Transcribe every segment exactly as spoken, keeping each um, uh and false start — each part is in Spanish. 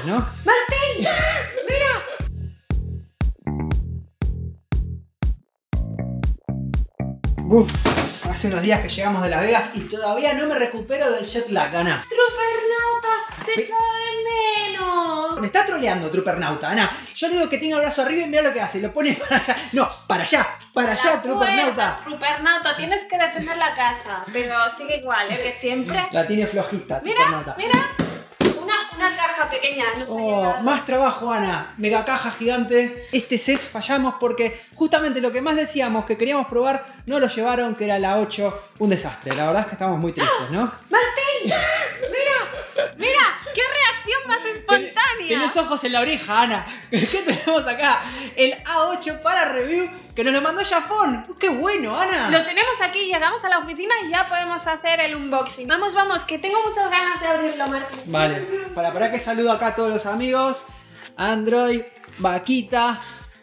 ¿no? ¡Martín! ¡Mira! Uf, hace unos días que llegamos de Las Vegas y todavía no me recupero del jet lag, Ana. ¡Truppernauta! ¡Te echaba de menos! Me está troleando, Truppernauta, Ana. Yo le digo que tenga el brazo arriba y mira lo que hace. Lo pone para allá. No, para allá. Para allá, La Truppernauta. puerta, Truppernauta, tienes que defender la casa. Pero sigue igual, ¿eh? Que siempre. La tiene flojita, Mira, Truppernauta. mira. Una, una caja pequeña, no sé. Oh, más trabajo, Ana. Mega caja gigante. Este C E S fallamos porque justamente lo que más decíamos que queríamos probar no lo llevaron, que era la ocho. Un desastre. La verdad es que estamos muy tristes, ¿no? ¡Martín! ¡Mira! ¡Mira! ¡Qué reacción más espontánea! Tienes ojos en la oreja, Ana. ¿Qué tenemos acá? El A ocho para review que nos lo mandó Jafón. ¡Qué bueno, Ana! Lo tenemos aquí, llegamos a la oficina y ya podemos hacer el unboxing. Vamos, vamos, que tengo muchas ganas de abrirlo, Martín. Vale, para, para que saludo acá a todos los amigos. Android, Vaquita,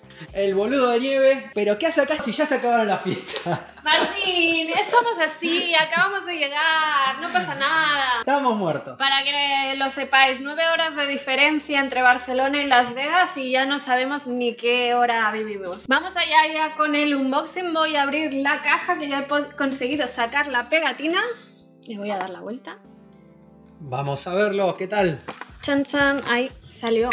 el boludo de nieve. Pero ¿qué hace acá si ya se acabaron las fiestas? Martín, somos así, acabamos de llegar, no pasa nada. Estamos muertos. Para que lo sepáis, nueve horas de diferencia entre Barcelona y Las Vegas y ya no sabemos ni qué hora vivimos. Vamos allá ya con el unboxing, voy a abrir la caja que ya he conseguido sacar la pegatina. Le voy a dar la vuelta. Vamos a verlo, ¿qué tal? Chan chan, ahí salió.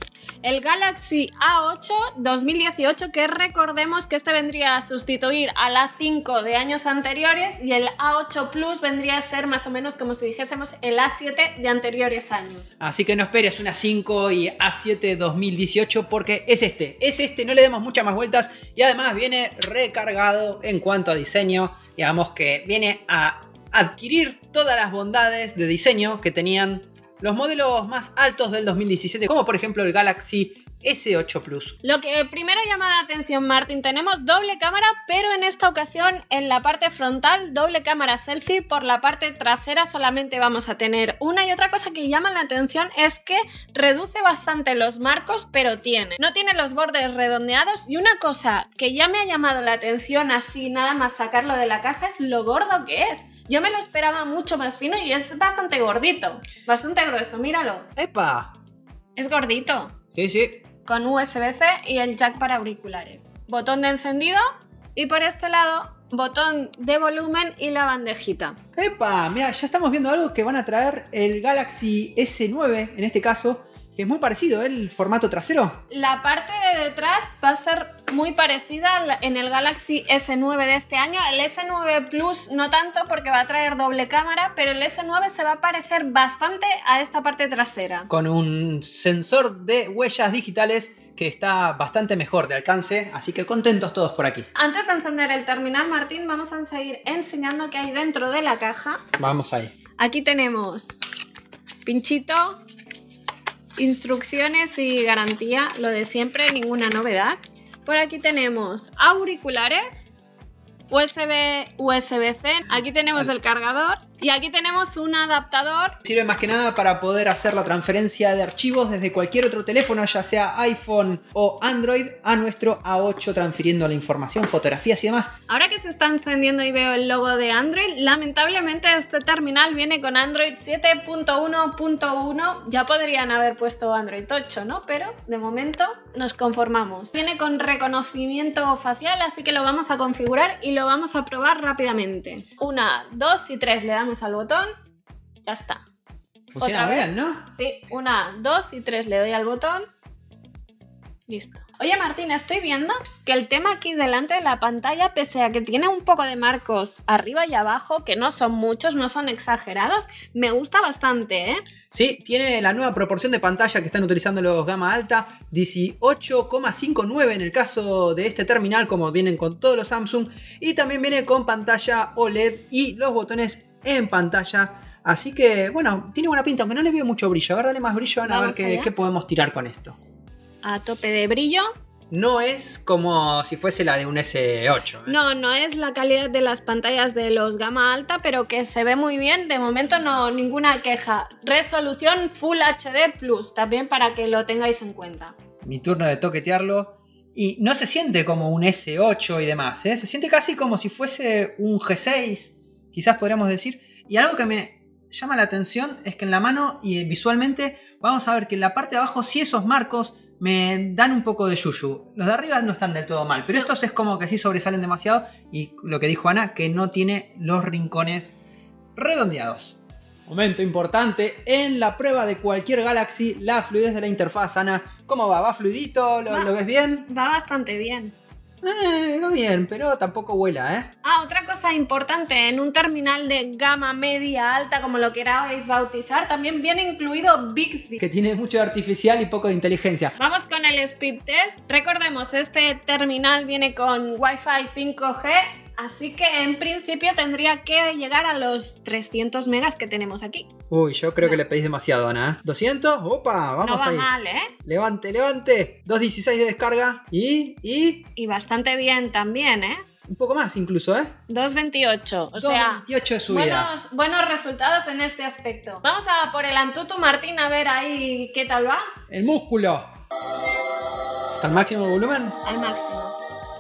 El Galaxy A ocho dos mil dieciocho, que recordemos que este vendría a sustituir al A cinco de años anteriores y el A ocho Plus vendría a ser más o menos como si dijésemos el A siete de anteriores años. Así que no esperes una cinco y A siete dos mil dieciocho porque es este, es este, no le demos muchas más vueltas y además viene recargado en cuanto a diseño, digamos que viene a adquirir todas las bondades de diseño que tenían los modelos más altos del dos mil diecisiete, como por ejemplo el Galaxy S ocho Plus. Lo que primero llama la atención, Martín, tenemos doble cámara, pero en esta ocasión en la parte frontal doble cámara selfie, por la parte trasera solamente vamos a tener una. Y otra cosa que llama la atención es que reduce bastante los marcos, pero tiene. No tiene los bordes redondeados y una cosa que ya me ha llamado la atención así nada más sacarlo de la caja es lo gordo que es. Yo me lo esperaba mucho más fino y es bastante gordito, bastante grueso, míralo. ¡Epa! Es gordito. Sí, sí. Con U S B C y el jack para auriculares. Botón de encendido y por este lado botón de volumen y la bandejita. ¡Epa! Mira, ya estamos viendo algo que van a traer el Galaxy S nueve, en este caso, que es muy parecido, ¿eh? El formato trasero. La parte de detrás va a ser muy parecida en el Galaxy S nueve de este año. El S nueve Plus no tanto porque va a traer doble cámara, pero el S nueve se va a parecer bastante a esta parte trasera. Con un sensor de huellas digitales que está bastante mejor de alcance, así que contentos todos por aquí. Antes de encender el terminal, Martín, vamos a seguir enseñando qué hay dentro de la caja. Vamos ahí. Aquí tenemos pinchito, instrucciones y garantía, lo de siempre, ninguna novedad. Por aquí tenemos auriculares, U S B, U S B C, aquí tenemos el cargador y aquí tenemos un adaptador. Sirve más que nada para poder hacer la transferencia de archivos desde cualquier otro teléfono, ya sea iPhone o Android, a nuestro A ocho, transfiriendo la información, fotografías y demás. Ahora que se está encendiendo y veo el logo de Android, lamentablemente este terminal viene con Android siete punto uno punto uno. Ya podrían haber puesto Android ocho, ¿no? Pero de momento nos conformamos. Viene con reconocimiento facial, así que lo vamos a configurar y lo vamos a probar rápidamente. Una, dos y tres, le damos al botón, ya está. Funciona Otra bien, vez. ¿no? Sí, una, dos y tres, le doy al botón. Listo. Oye, Martín, estoy viendo que el tema aquí delante de la pantalla, pese a que tiene un poco de marcos arriba y abajo, que no son muchos, no son exagerados, me gusta bastante, ¿eh? Sí, tiene la nueva proporción de pantalla que están utilizando los gama alta, dieciocho coma cincuenta y nueve en el caso de este terminal, como vienen con todos los Samsung, y también viene con pantalla O L E D y los botones en pantalla. Así que, bueno, tiene buena pinta, aunque no le veo mucho brillo. A ver, dale más brillo, Ana, a ver qué, qué podemos tirar con esto. A tope de brillo. No es como si fuese la de un S ocho. ¿eh? No, no es la calidad de las pantallas de los gama alta, pero que se ve muy bien. De momento no, ninguna queja. Resolución Full H D Plus, también para que lo tengáis en cuenta. Mi turno de toquetearlo. Y no se siente como un S ocho y demás, ¿eh? Se siente casi como si fuese un G seis, quizás podríamos decir. Y algo que me llama la atención es que en la mano y visualmente vamos a ver que en la parte de abajo sí esos marcos me dan un poco de yuyu. Los de arriba no están del todo mal, pero estos es como que sí sobresalen demasiado. Y lo que dijo Ana, que no tiene los rincones redondeados. Momento importante en la prueba de cualquier Galaxy, la fluidez de la interfaz. Ana, ¿cómo va? ¿Va fluidito? ¿Lo, Va, ¿lo ves bien? Va bastante bien. Eh, va bien, pero tampoco vuela, ¿eh? Ah, otra cosa importante, en un terminal de gama media alta, como lo queráis bautizar, también viene incluido Bixby, que tiene mucho de artificial y poco de inteligencia. Vamos con el speed test. Recordemos, este terminal viene con Wi-Fi cinco G, así que en principio tendría que llegar a los trescientos megas que tenemos aquí. Uy, yo creo no. que le pedís demasiado, Ana. ¿doscientos? ¡Opa! Vamos no va ahí. mal, ¿eh? Levante, levante. dos dieciséis de descarga. Y, y... Y bastante bien también, ¿eh? Un poco más incluso, ¿eh? dos veintiocho. O sea, dos veintiocho de subida. Buenos, buenos resultados en este aspecto. Vamos a por el Antutu, Martín, a ver ahí qué tal va. El músculo. ¿Está al máximo el volumen? Al máximo.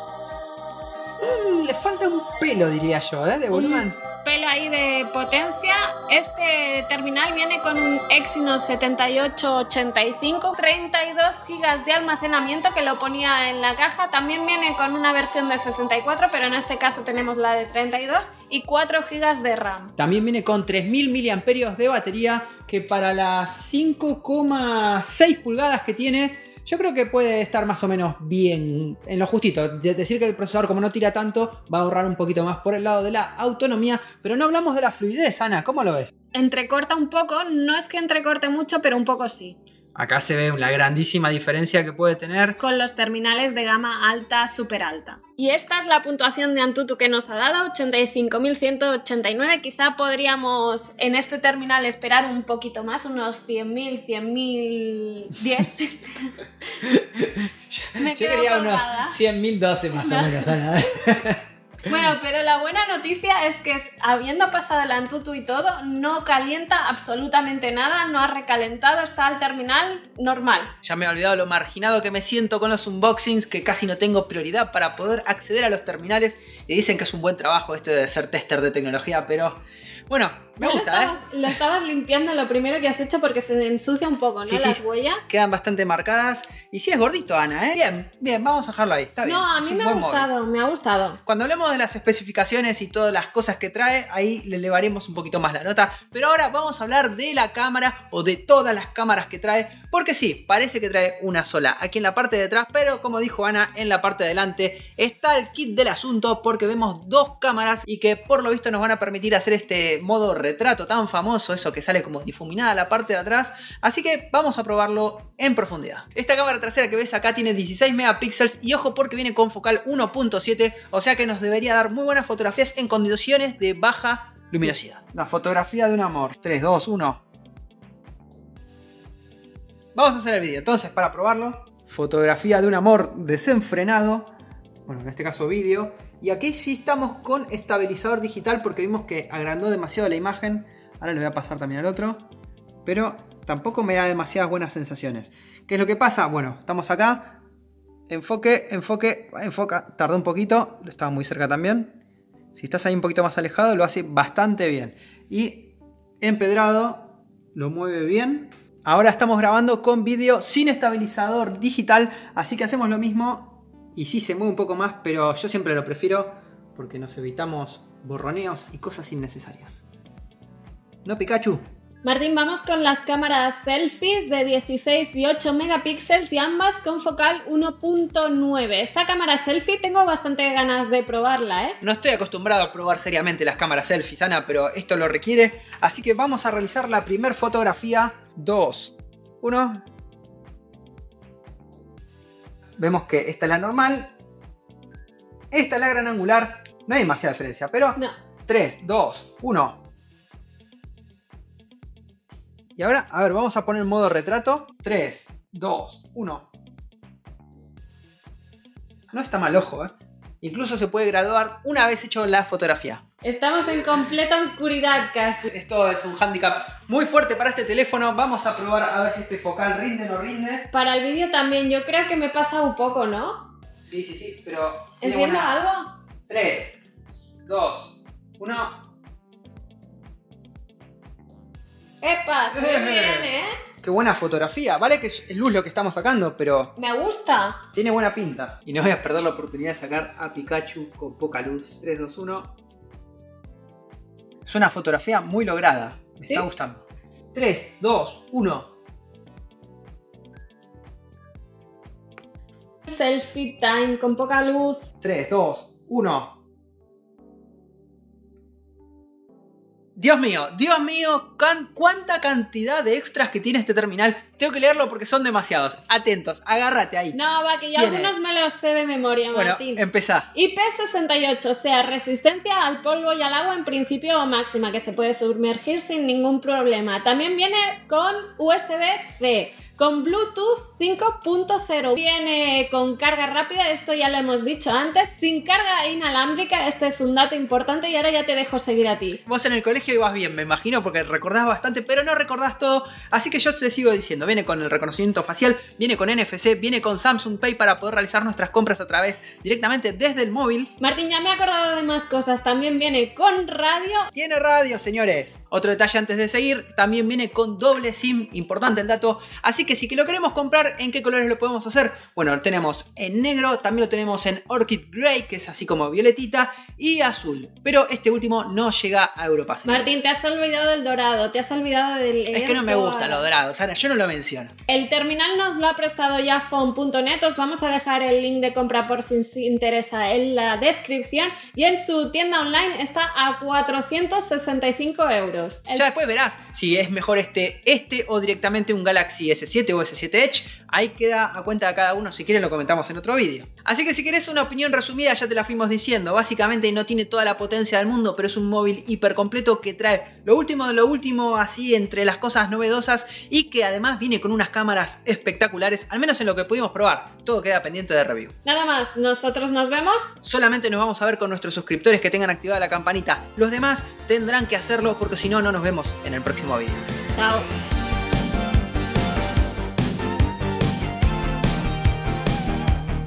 Mm, le falta un pelo, diría yo, ¿eh? De volumen. Un pelo ahí de potencia. Este terminal viene con un Exynos setenta y ocho ochenta y cinco, treinta y dos gigas de almacenamiento, que lo ponía en la caja. También viene con una versión de sesenta y cuatro, pero en este caso tenemos la de treinta y dos, y cuatro gigas de RAM. También viene con tres mil miliamperios de batería, que para las cinco coma seis pulgadas que tiene, yo creo que puede estar más o menos bien, en lo justito. De decir que el procesador, como no tira tanto, va a ahorrar un poquito más por el lado de la autonomía. Pero no hablamos de la fluidez, Ana, ¿cómo lo ves? Entrecorta un poco, no es que entrecorte mucho, pero un poco sí. Acá se ve la grandísima diferencia que puede tener con los terminales de gama alta, súper alta. Y esta es la puntuación de Antutu que nos ha dado, ochenta y cinco mil ciento ochenta y nueve. Quizá podríamos en este terminal esperar un poquito más, unos cien mil, cien mil diez. Me yo quería unos cien mil doce más o menos, Ana. Bueno, pero la buena noticia es que habiendo pasado el Antutu y todo, no calienta absolutamente nada, no ha recalentado, está al terminal normal. Ya me he olvidado lo marginado que me siento con los unboxings, que casi no tengo prioridad para poder acceder a los terminales. Y dicen que es un buen trabajo este de ser tester de tecnología, pero bueno, me no gusta, lo estabas, ¿eh? Lo estabas limpiando lo primero que has hecho porque se ensucia un poco, ¿no? Sí, Las sí, huellas. Quedan bastante marcadas. Y sí es gordito, Ana, ¿eh? Bien, bien, vamos a dejarlo ahí, está bien. No, a es mí un me ha buen gustado, móvil. me ha gustado. Cuando hablemos de las especificaciones y todas las cosas que trae, ahí le elevaremos un poquito más la nota. Pero ahora vamos a hablar de la cámara o de todas las cámaras que trae. Porque sí, parece que trae una sola aquí en la parte de atrás, pero como dijo Ana, en la parte de adelante está el kit del asunto, porque vemos dos cámaras y que por lo visto nos van a permitir hacer este modo retrato tan famoso, eso que sale como difuminada la parte de atrás. Así que vamos a probarlo en profundidad. Esta cámara trasera que ves acá tiene dieciséis megapíxeles y ojo porque viene con focal uno punto siete, o sea que nos debería dar muy buenas fotografías en condiciones de baja luminosidad. La fotografía de un amor. tres, dos, uno. Vamos a hacer el vídeo entonces para probarlo. Fotografía de un amor desenfrenado. Bueno, en este caso vídeo. Y aquí sí estamos con estabilizador digital porque vimos que agrandó demasiado la imagen. Ahora le voy a pasar también al otro. Pero tampoco me da demasiadas buenas sensaciones. ¿Qué es lo que pasa? Bueno, estamos acá. Enfoque, enfoque, enfoca. Tardó un poquito. Estaba muy cerca también. Si estás ahí un poquito más alejado lo hace bastante bien. Y empedrado lo mueve bien. Ahora estamos grabando con vídeo sin estabilizador digital. Así que hacemos lo mismo. Y sí se mueve un poco más, pero yo siempre lo prefiero porque nos evitamos borroneos y cosas innecesarias. ¿No, Pikachu? Martín, vamos con las cámaras selfies de dieciséis y ocho megapíxeles y ambas con focal uno punto nueve. Esta cámara selfie tengo bastante ganas de probarla, ¿eh? No estoy acostumbrado a probar seriamente las cámaras selfies, Ana, pero esto lo requiere. Así que vamos a realizar la primera fotografía. dos, uno. Vemos que esta es la normal. Esta es la gran angular. No hay demasiada diferencia, pero... No. tres, dos, uno. Y ahora, a ver, vamos a poner modo retrato. tres, dos, uno. No está mal, ojo, ¿eh? Incluso se puede graduar una vez hecho la fotografía. Estamos en completa oscuridad casi. Esto es un hándicap muy fuerte para este teléfono. Vamos a probar a ver si este focal rinde o no rinde. Para el vídeo también, yo creo que me pasa un poco, ¿no? Sí, sí, sí, pero... ¿Enciendo algo? tres, dos, uno... ¡Epa! Se ve bien, ¿eh? Qué qué buena fotografía. Vale que es luz lo que estamos sacando, pero Me gusta. tiene buena pinta. Y no voy a perder la oportunidad de sacar a Pikachu con poca luz. tres, dos, uno. Es una fotografía muy lograda. Me ¿Sí? está gustando. tres, dos, uno. Selfie time con poca luz. tres, dos, uno. Dios mío, Dios mío, can- cuánta cantidad de extras que tiene este terminal. Tengo que leerlo porque son demasiados. Atentos, agárrate ahí. No, va, que yo Tiene- algunos me los sé de memoria, Bueno, Martín. empezá. I P sesenta y ocho, o sea, resistencia al polvo y al agua en principio máxima, que se puede sumergir sin ningún problema. También viene con U S B C, con Bluetooth cinco punto cero. Viene con carga rápida, esto ya lo hemos dicho antes, sin carga inalámbrica, este es un dato importante y ahora ya te dejo seguir a ti. Vos en el colegio ibas bien, me imagino, porque recordás bastante, pero no recordás todo. Así que yo te sigo diciendo, viene con el reconocimiento facial, viene con N F C, viene con Samsung Pay para poder realizar nuestras compras a través directamente desde el móvil. Martín, ya me he acordado de más cosas, también viene con radio. Tiene radio, señores. Otro detalle antes de seguir, también viene con doble SIM, importante el dato. Así que si que lo queremos comprar, ¿en qué colores lo podemos hacer? Bueno, lo tenemos en negro, también lo tenemos en Orchid Grey, que es así como violetita, y azul. Pero este último no llega a Europa, señores. Martín, te has olvidado del dorado, te has olvidado del... Es que no me gusta lo dorado, Sara, yo no lo menciono. El terminal nos lo ha prestado ya phone punto net, os vamos a dejar el link de compra por si os interesa en la descripción y en su tienda online está a cuatrocientos sesenta y cinco euros. El... Ya después verás si es mejor este, este o directamente un Galaxy S siete o S siete Edge. Ahí queda a cuenta de cada uno, si quieren lo comentamos en otro vídeo. Así que si querés una opinión resumida ya te la fuimos diciendo. Básicamente no tiene toda la potencia del mundo, pero es un móvil hiper completo que trae lo último de lo último así entre las cosas novedosas y que además viene con unas cámaras espectaculares, al menos en lo que pudimos probar. Todo queda pendiente de review. Nada más, nosotros nos vemos. Solamente nos vamos a ver con nuestros suscriptores que tengan activada la campanita. Los demás tendrán que hacerlo porque si no, no nos vemos en el próximo vídeo. Chao.